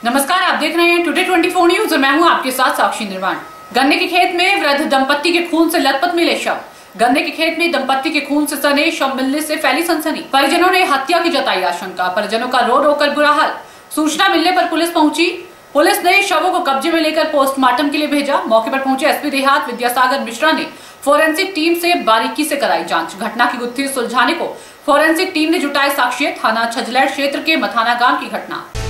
नमस्कार, आप देख रहे हैं टुडे 24 न्यूज और मैं हूं आपके साथ साक्षी निर्वाण। गन्ने के खेत में वृद्ध दंपत्ति के खून से लथपथ मिले शव। गन्ने के खेत में दंपत्ति के खून से सने शव मिलने से फैली सनसनी। परिजनों ने हत्या की जताई आशंका। परिजनों का रो रो कर बुरा हाल। सूचना मिलने पर पुलिस पहुंची। पुलिस ने शवों को कब्जे में लेकर पोस्टमार्टम के लिए भेजा। मौके पर पहुंचे एसपी देहात विद्यासागर मिश्रा ने फोरेंसिक टीम से बारीकी से कराई जांच। घटना की गुत्थी सुलझाने को फोरेंसिक टीम ने जुटाए साक्ष्य। थाना छजलैट क्षेत्र के मथाना गांव की घटना।